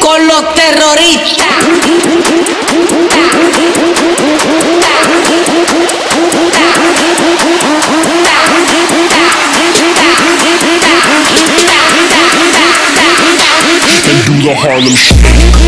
con los terroristas. And do the Harlem Shake.